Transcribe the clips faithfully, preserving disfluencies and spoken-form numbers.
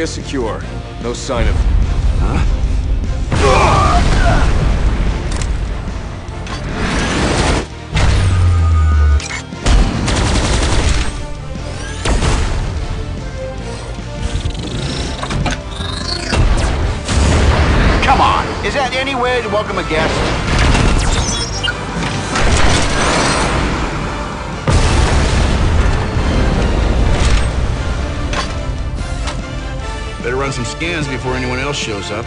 Area secure. No sign of... Huh? Come on! Is that any way to welcome a guest? Better run some scans before anyone else shows up.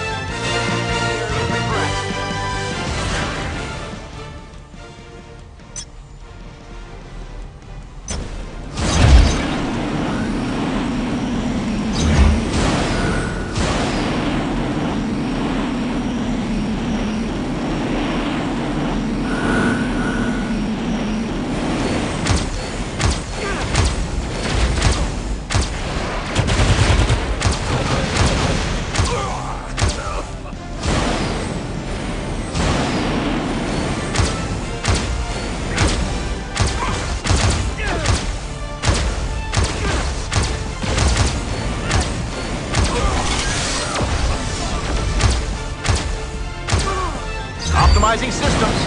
Optimizing systems.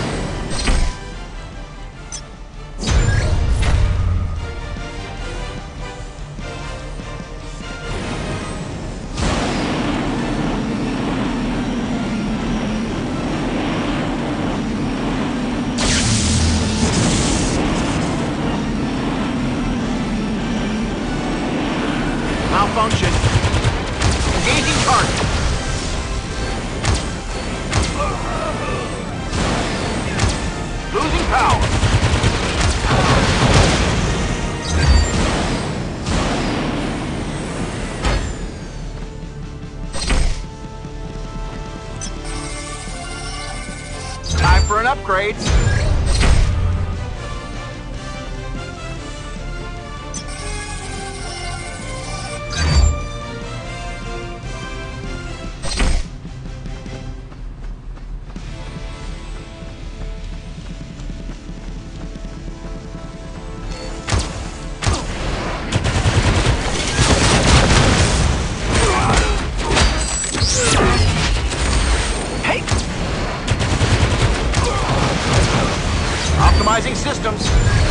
Malfunction. Engaging target. Losing power. Time for an upgrade. Optimizing systems.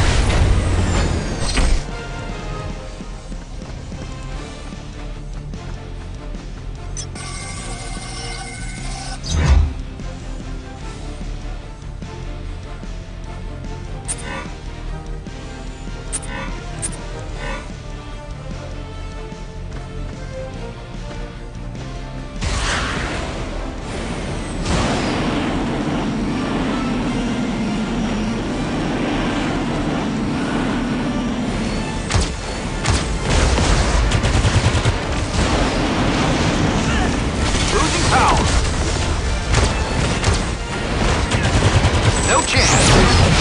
No chance.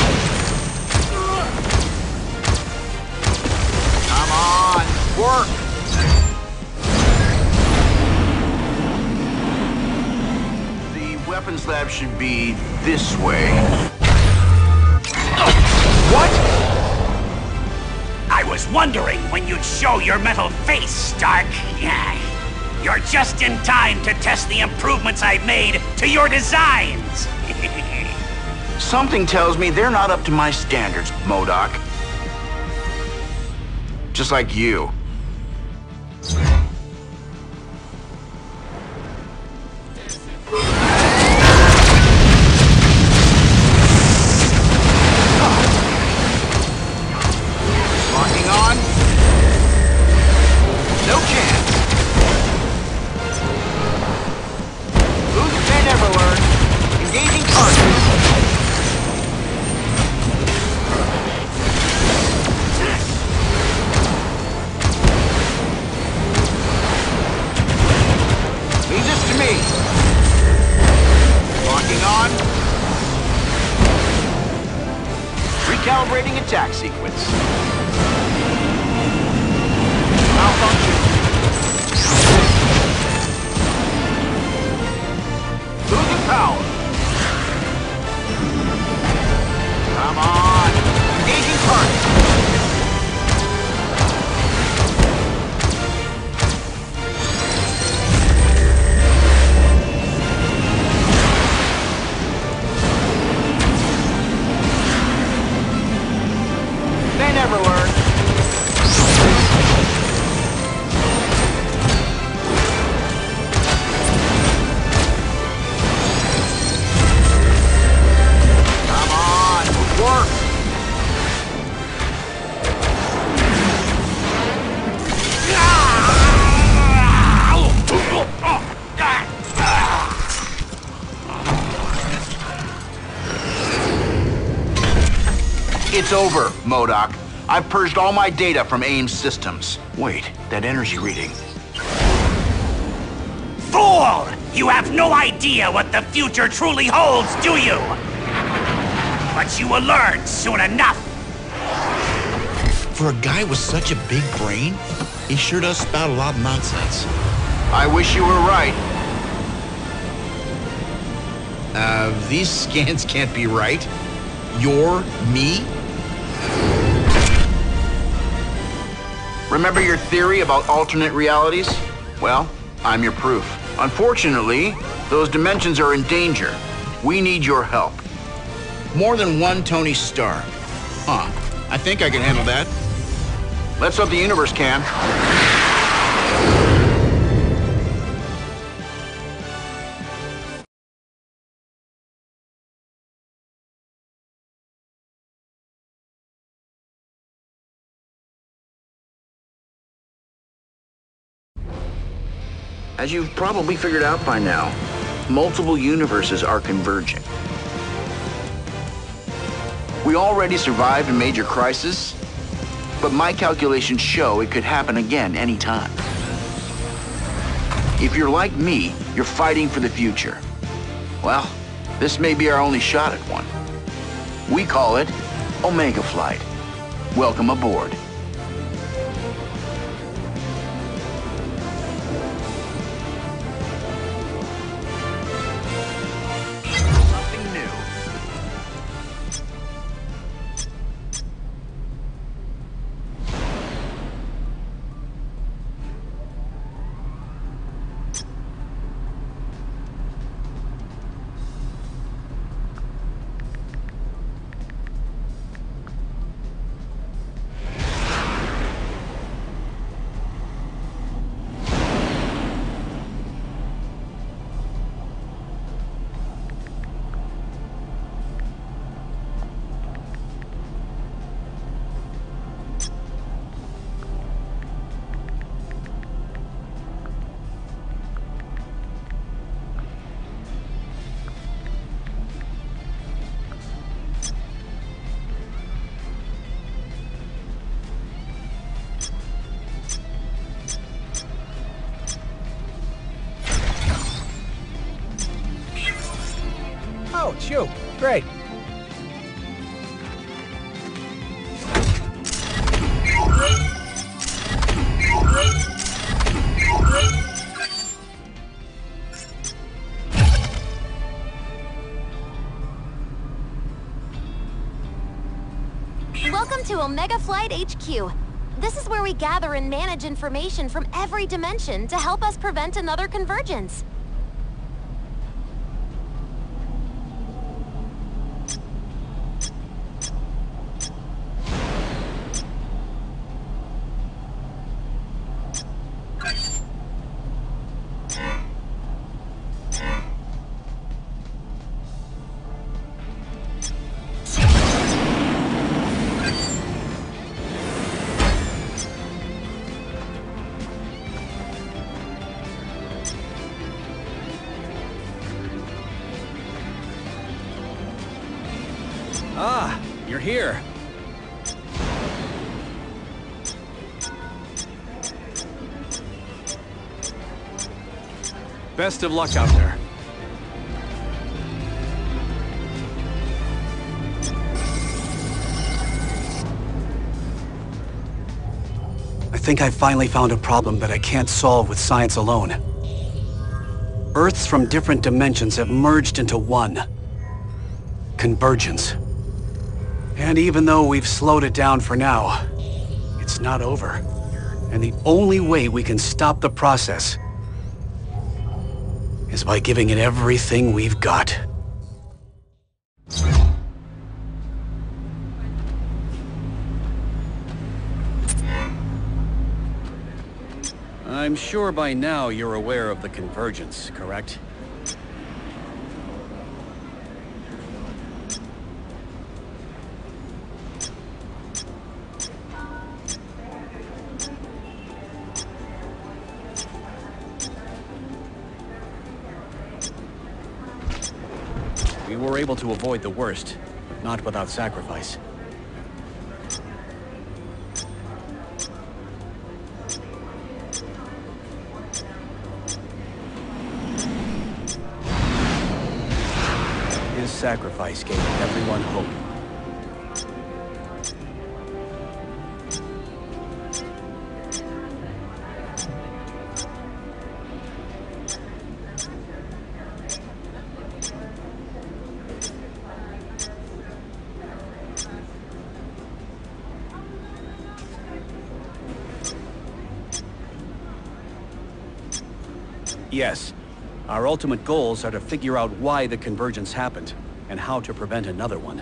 Come on, work. The weapons lab should be this way. What? I was wondering when you'd show your metal face, Stark. Yeah. You're just in time to test the improvements I've made to your designs. Something tells me they're not up to my standards, MODOK. Just like you. Locking on. No chance. Lose if they never learn. Engaging target. Leave this to me. Locking on. Recalibrating attack sequence. Malfunction. Losing power. Come on. Engaging target. It's over, MODOK. I've purged all my data from AIM systems. Wait, that energy reading. Fool! You have no idea what the future truly holds, do you? But you will learn soon enough. For a guy with such a big brain, he sure does spout a lot of nonsense. I wish you were right. Uh, these scans can't be right. You're me? Remember your theory about alternate realities? Well, I'm your proof. Unfortunately, those dimensions are in danger. We need your help. More than one Tony Stark. Huh. I think I can handle that. Let's hope the universe can. As you've probably figured out by now, multiple universes are converging. We already survived a major crisis, but my calculations show it could happen again anytime. If you're like me, you're fighting for the future. Well, this may be our only shot at one. We call it Omega Flight. Welcome aboard. Something new. Oh, it's you. Great. Welcome to Omega Flight H Q. This is where we gather and manage information from every dimension to help us prevent another convergence. Ah, you're here. Best of luck out there. I think I finally found a problem that I can't solve with science alone. Earths from different dimensions have merged into one. Convergence. And even though we've slowed it down for now, it's not over. And the only way we can stop the process is by giving it everything we've got. I'm sure by now you're aware of the convergence, correct? We were able to avoid the worst, but not without sacrifice. sacrifice gave everyone hope. Yes. Our ultimate goals are to figure out why the convergence happened, and how to prevent another one.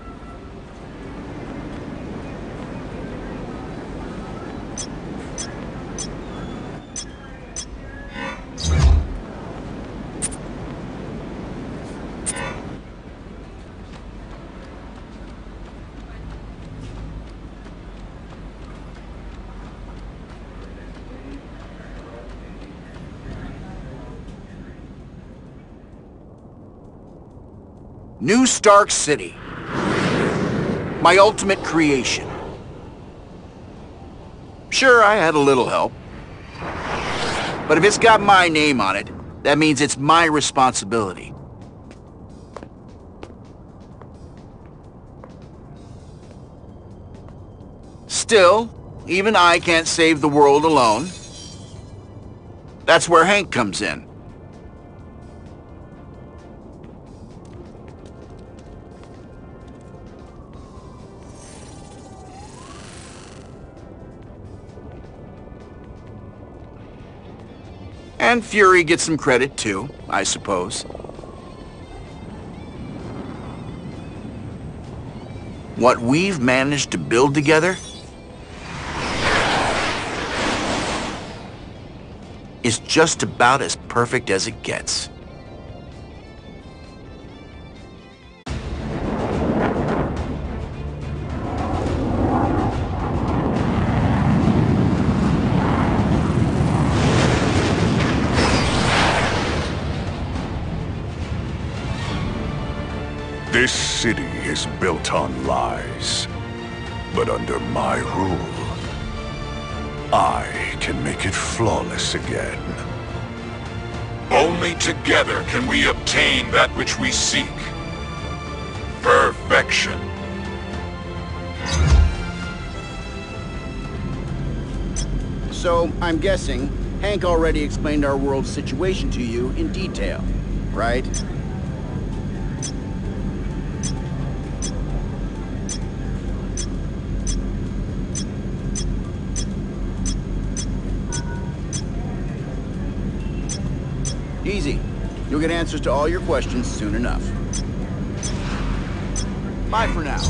New Stark City. My ultimate creation. Sure, I had a little help. But if it's got my name on it, that means it's my responsibility. Still, even I can't save the world alone. That's where Hank comes in. And Fury gets some credit too, I suppose. What we've managed to build together is just about as perfect as it gets. This city is built on lies, but under my rule, I can make it flawless again. Only together can we obtain that which we seek. Perfection. So, I'm guessing, Hank already explained our world's situation to you in detail, right? Easy. You'll get answers to all your questions soon enough. Bye for now.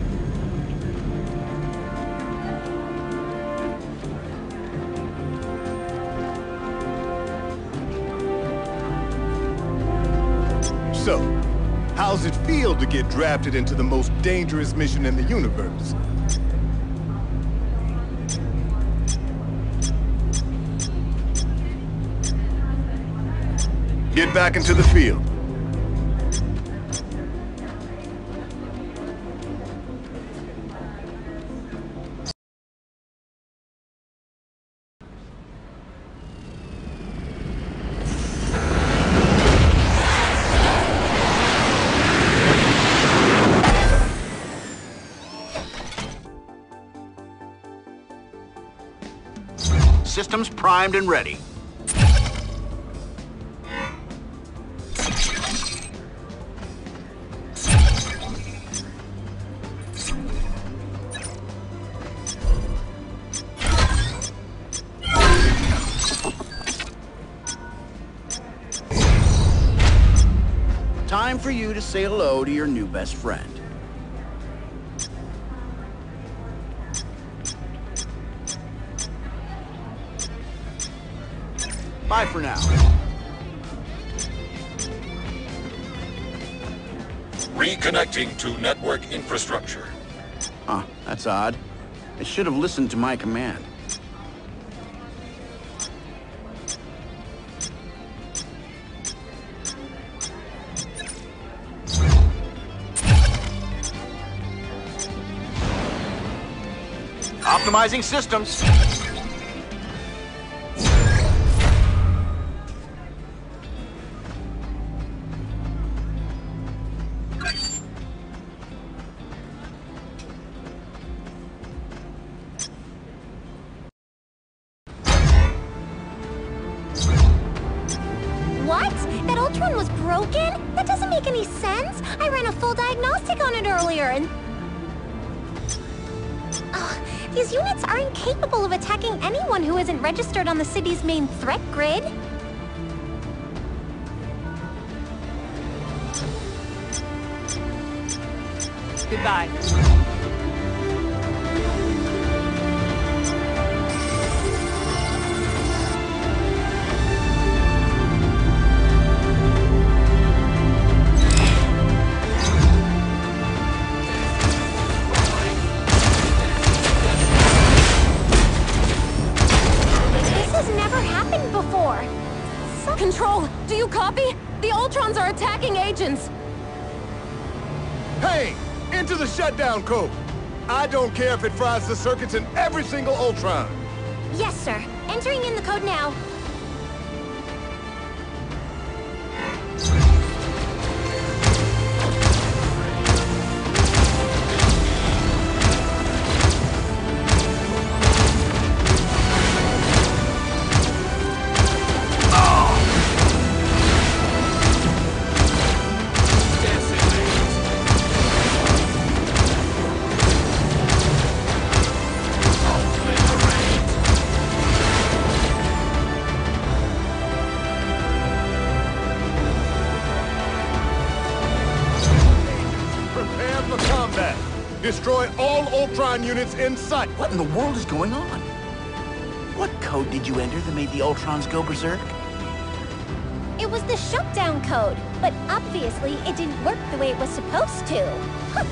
So, how's it feel to get drafted into the most dangerous mission in the universe? Get back into the field. Systems primed and ready. Time for you to say hello to your new best friend. Bye for now. Reconnecting to network infrastructure. Huh, that's odd. I should have listened to my command. Optimizing systems. diagnostic on it earlier, and... Ugh, these units are incapable of attacking anyone who isn't registered on the city's main threat grid. Goodbye. Control, do you copy? The Ultrons are attacking agents! Hey! Into the shutdown code! I don't care if it fries the circuits in every single Ultron! Yes, sir. Entering in the code now. Destroy all Ultron units in sight! What in the world is going on? What code did you enter that made the Ultrons go berserk? It was the shutdown code, but obviously it didn't work the way it was supposed to. Huh.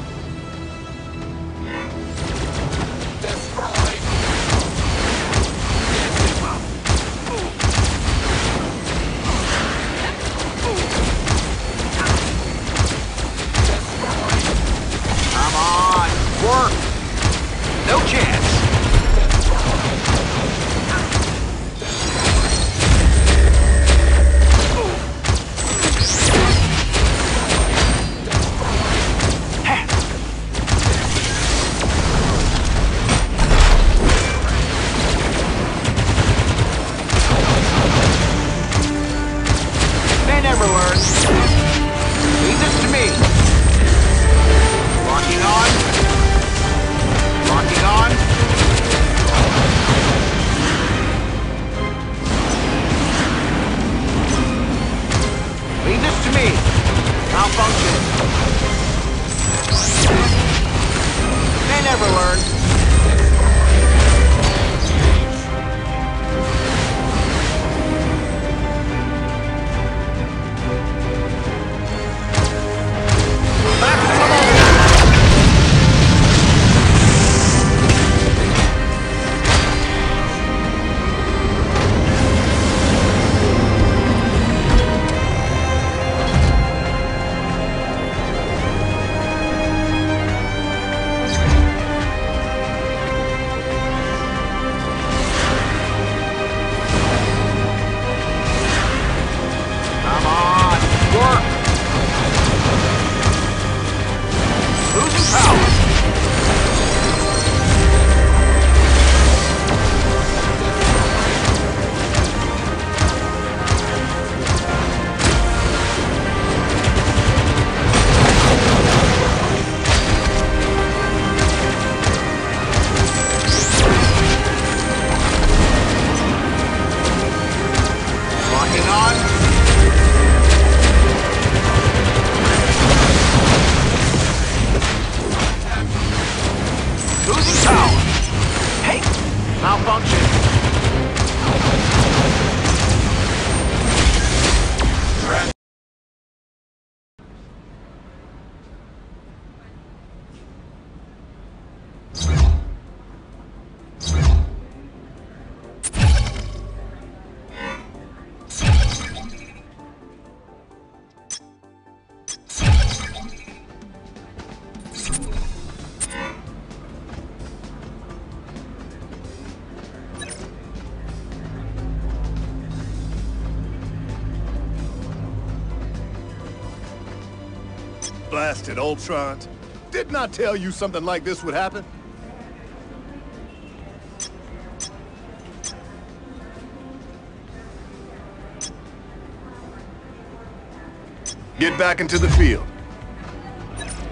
Work! No chance! They never learn. Leave this to me. Locking on. Locking on. Leave this to me. Malfunction. They never learn. Blasted Ultrons. Didn't I tell you something like this would happen? Get back into the field.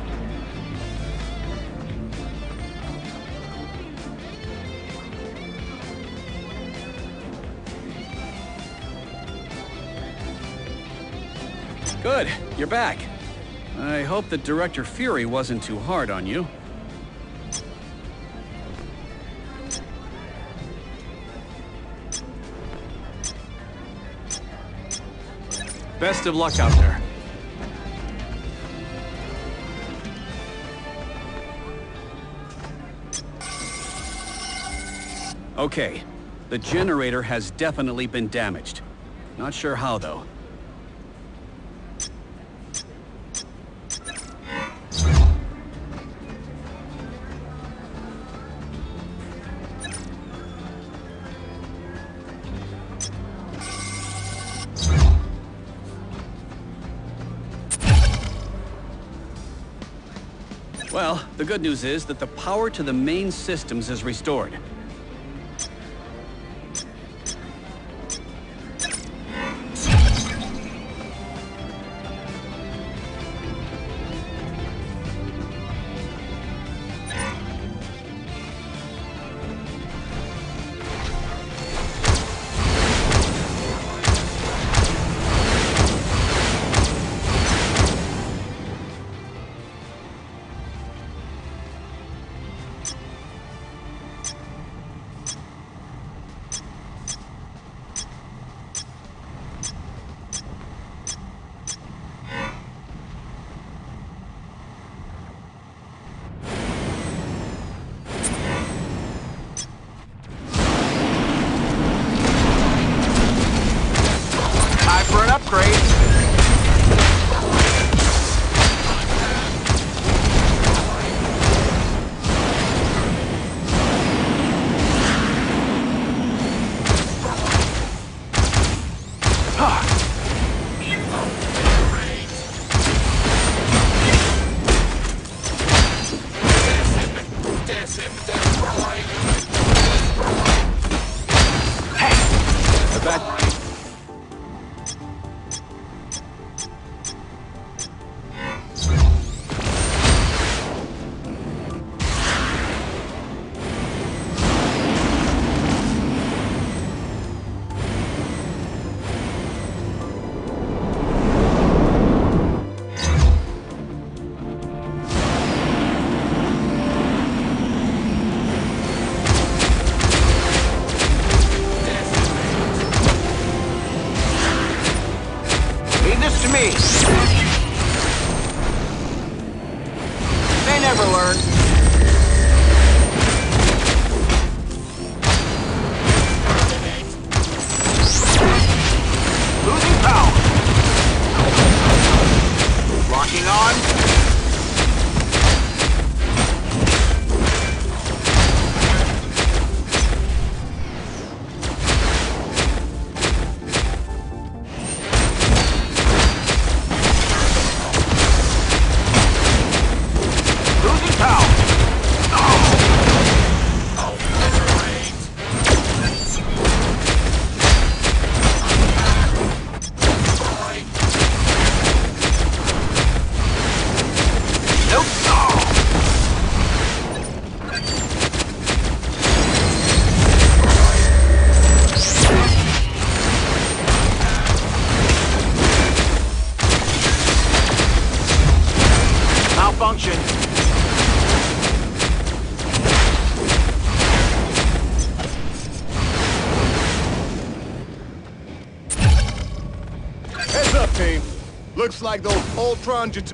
Good, you're back. I hope that Director Fury wasn't too hard on you. Best of luck out there. Okay, the generator has definitely been damaged. Not sure how, though. Well, the good news is that the power to the main systems is restored. They never learn. Losing power. Locking on. Malfunction. Heads up, team. Looks like those Ultron jets.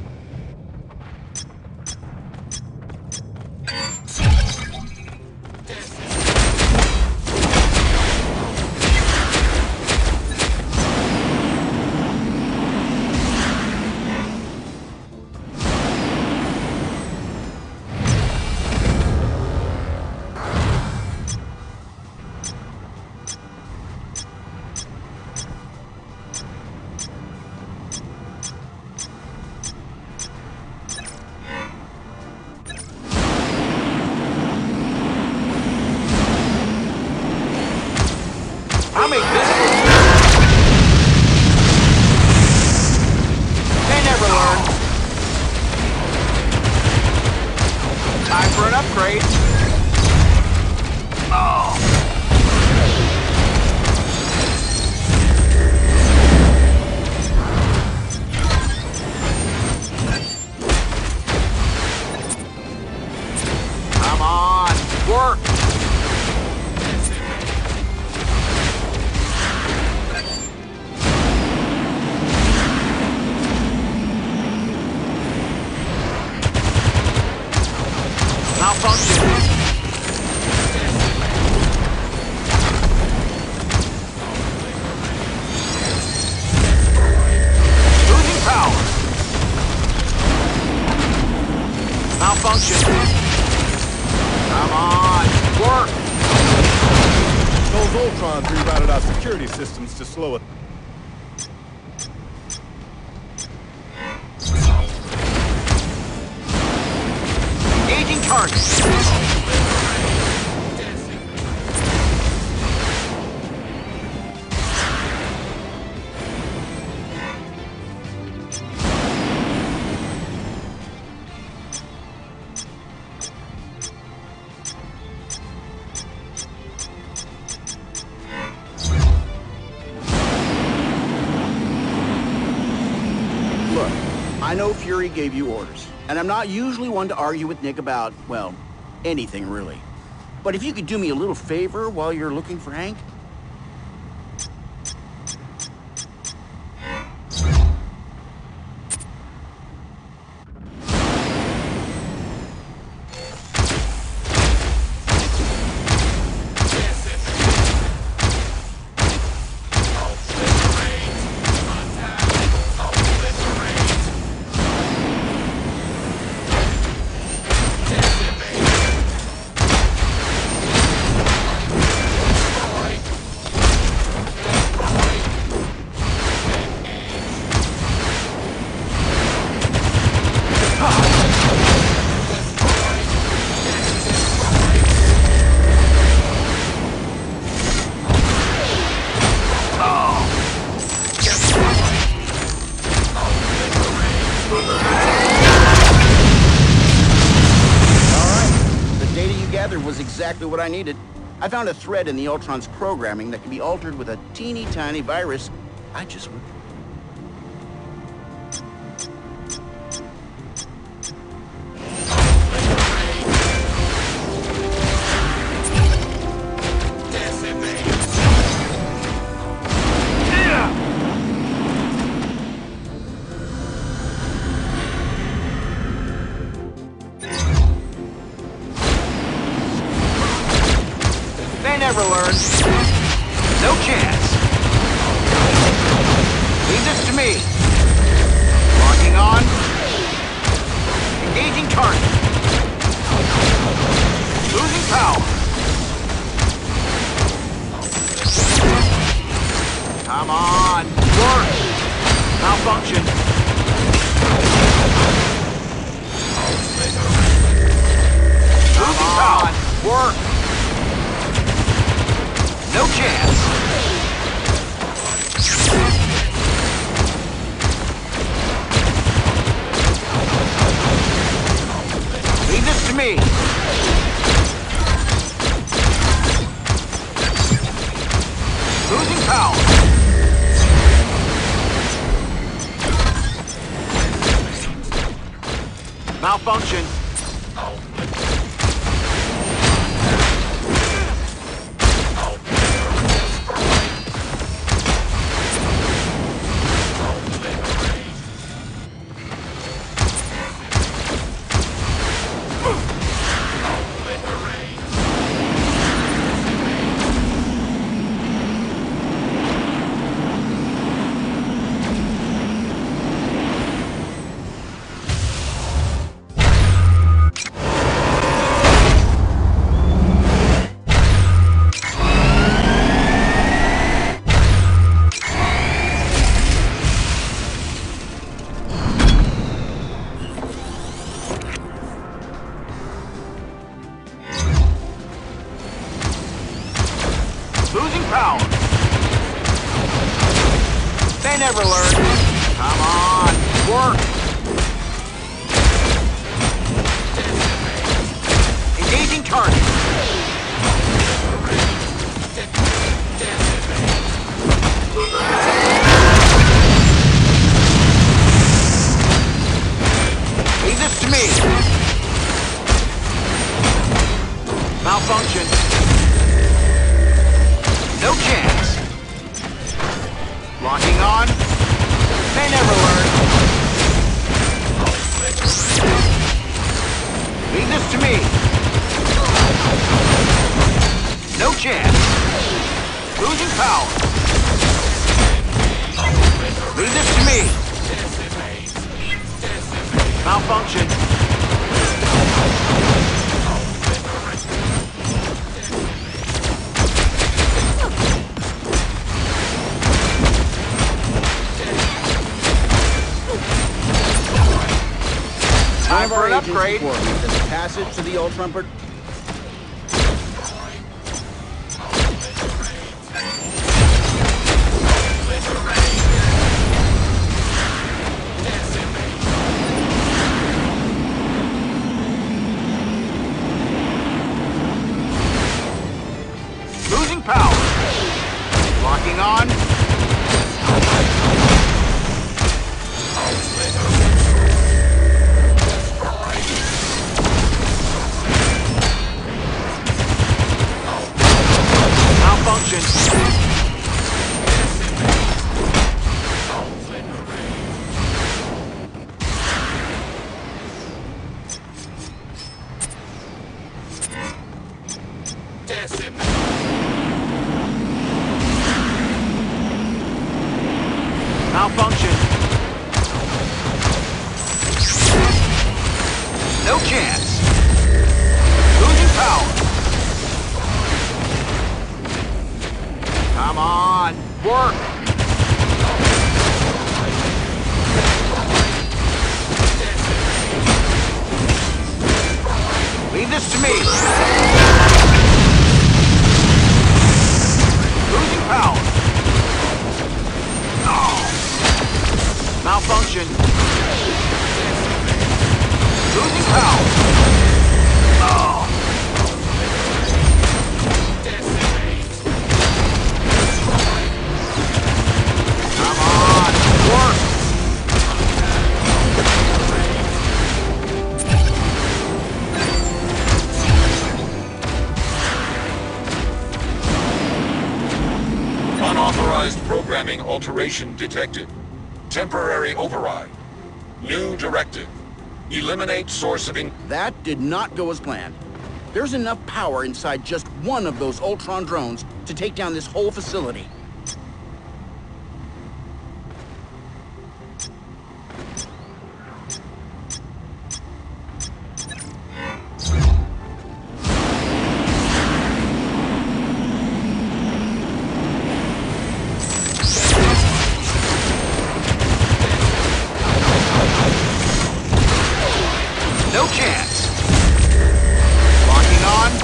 I'll make this for you. They never learn. Time for an upgrade. Oh. Malfunction. Losing power. Malfunction. Come on, work. Those Ultrons rerouted our security systems to slow it. Engaging target. Look, I know Fury gave you orders, and I'm not usually one to argue with Nick about, well, anything really. But if you could do me a little favor while you're looking for Hank? Was exactly what I needed. I found a thread in the Ultron's programming that can be altered with a teeny tiny virus. I just would. Never learn. No chance. Leave this to me. Locking on. Engaging target. Losing power. Come on. Work. Malfunction. Losing power. Work. No chance. Leave this to me. Losing power. Malfunction. Losing power. They never learn. Come on, work. Engaging target. Leave this to me. Malfunction. No chance. Locking on. They never learn. Leave this to me. Losing power. Leave this to me. Malfunction. Time for an upgrade. Does it pass it to the old trumpet? Losing power. Locking on. Malfunction. Malfunction. No chance. Losing power. Come on, work. Leave this to me. Losing power. Malfunction. Losing power. Oh. Come on, work. Unauthorized programming alteration detected. Temporary override. New directive. Eliminate source of in- That did not go as planned. There's enough power inside just one of those Ultron drones to take down this whole facility. No chance. Locking on.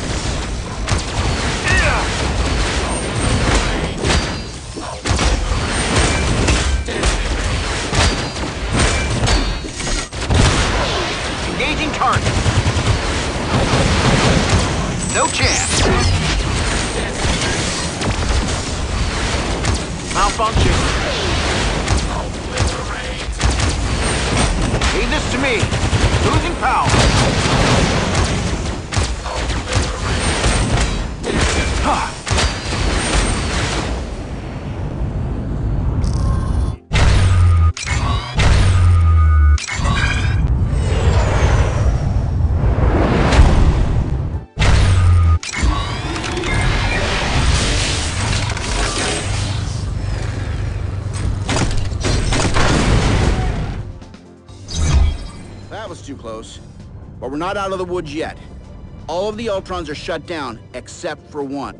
Engaging target. No chance. Malfunction. Leave this to me. Losing power. That was too close. But we're not out of the woods yet. All of the Ultrons are shut down, except for one.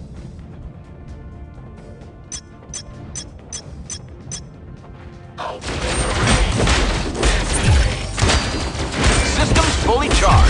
Systems fully charged.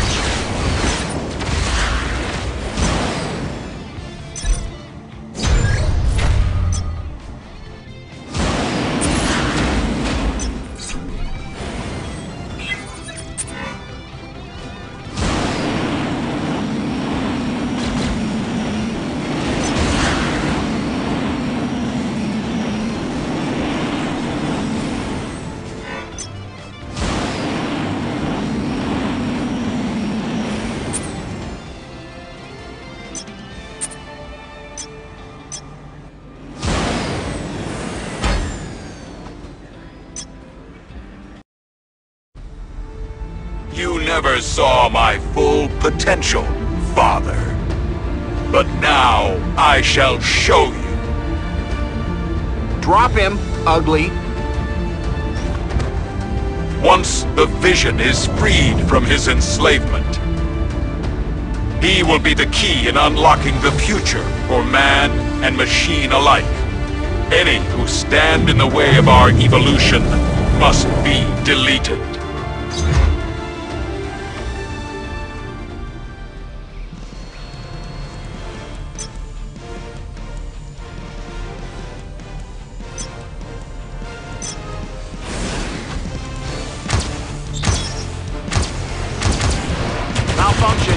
You never saw my full potential, Father. But now I shall show you. Drop him, ugly. Once the Vision is freed from his enslavement, he will be the key in unlocking the future for man and machine alike. Any who stand in the way of our evolution must be deleted. Malfunction.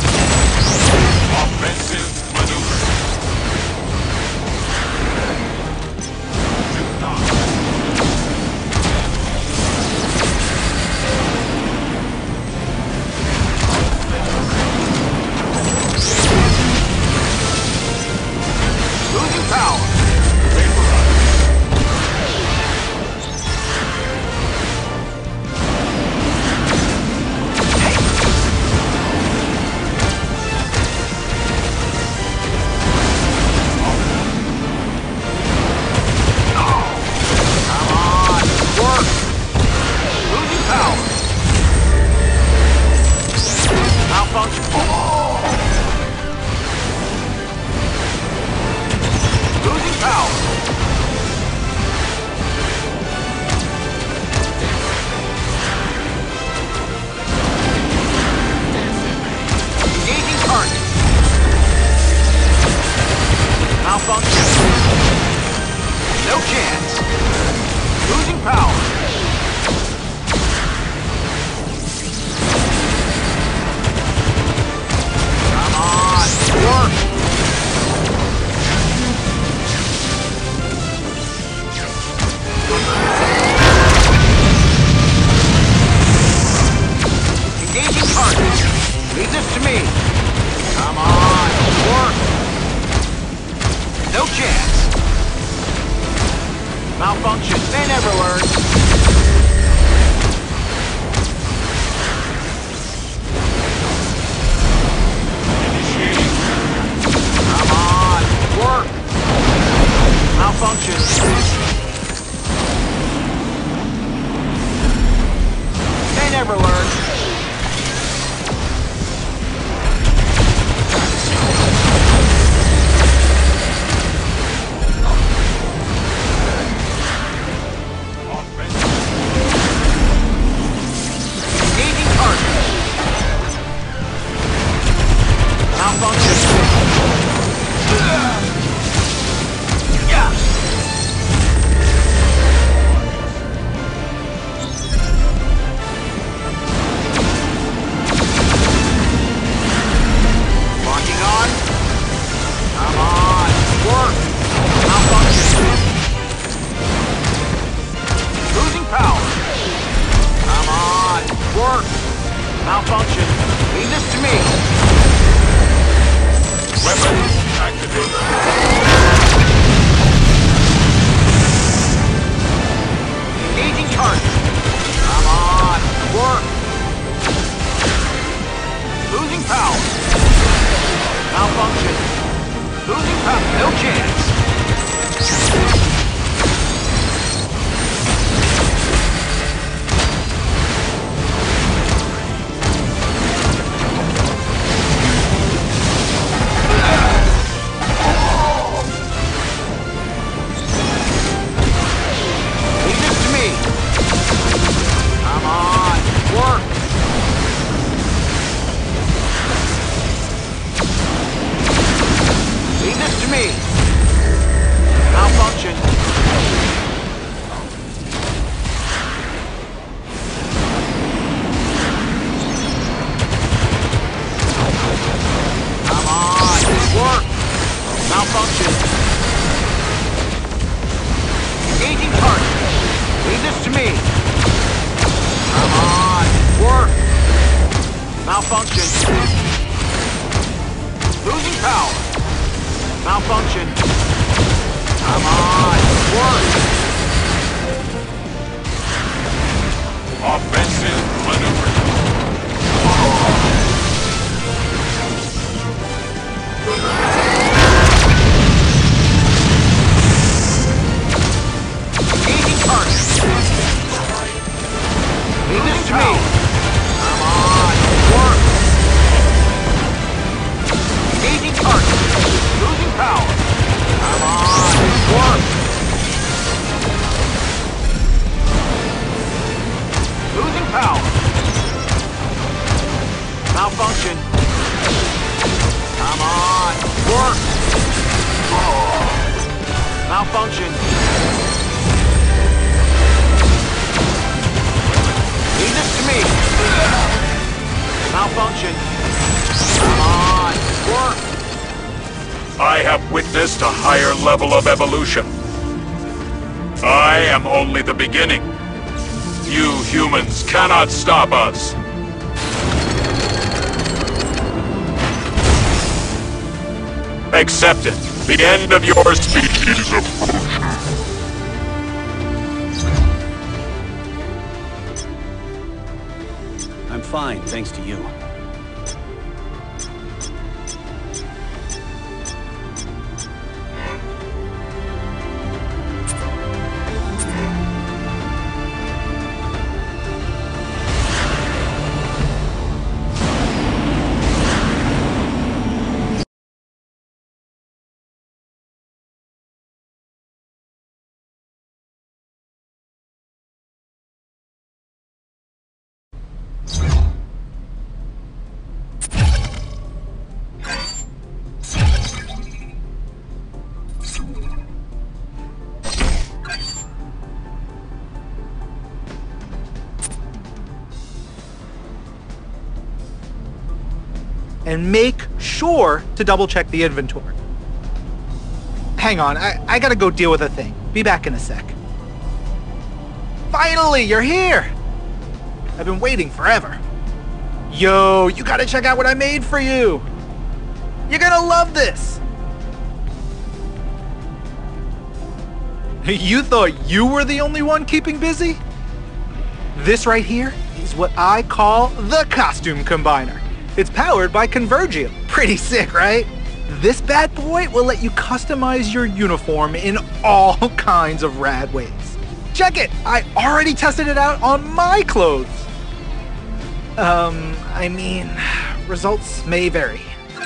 Offensive maneuver. Losing power. Losing power. Engaging target. Malfunction. No chance. Losing power. Come on, work. Engaging target. Leave this to me. Come on, work. No chance. Malfunction. They never learn. Come on, work. Malfunction. They never learn. Engaging target. Malfunction. Yeah. Locking on. Come on. Work. Malfunction. Losing power. Come on. Work. Malfunction. Leave this to me. Weapon activated. Engaging target. Come on. Work. Losing power. Malfunction. Losing power. No chance. Leave this to me. Come on. Work. Leave this to me. Malfunction. Come on. Work. Malfunction. Engaging target. Leave this to me. Come on. Work. Malfunction. Losing power. Malfunction. Come on. Work. Offensive maneuver. Malfunction. Come on. Work. Oh. Malfunction. Leave this to me. Malfunction. Come on. Work. I have witnessed a higher level of evolution. I am only the beginning. You humans cannot stop us. Accept it. The end of your species approaches. I'm fine, thanks to you. And make sure to double check the inventory. Hang on, I, I gotta go deal with a thing. Be back in a sec. Finally, you're here! I've been waiting forever. Yo, you gotta check out what I made for you! You're gonna love this! You thought you were the only one keeping busy? This right here is what I call the Costume Combiner. It's powered by Convergium. Pretty sick, right? This bad boy will let you customize your uniform in all kinds of rad ways. Check it! I already tested it out on my clothes. Um, I mean, results may vary.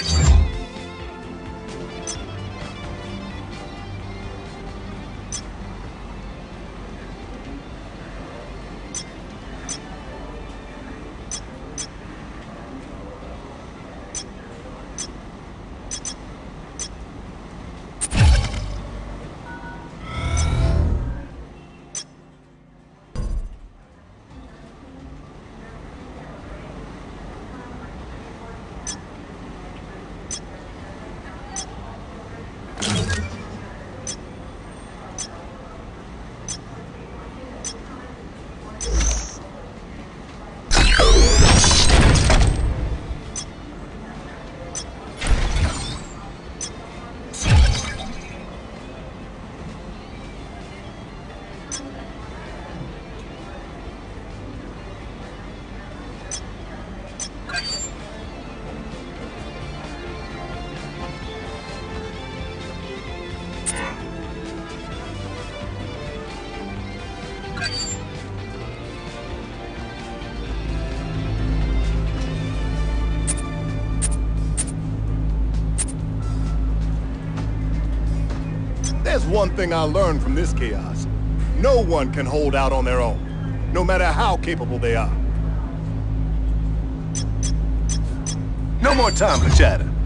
There's one thing I learned from this chaos. No one can hold out on their own, no matter how capable they are. No more time for chatter.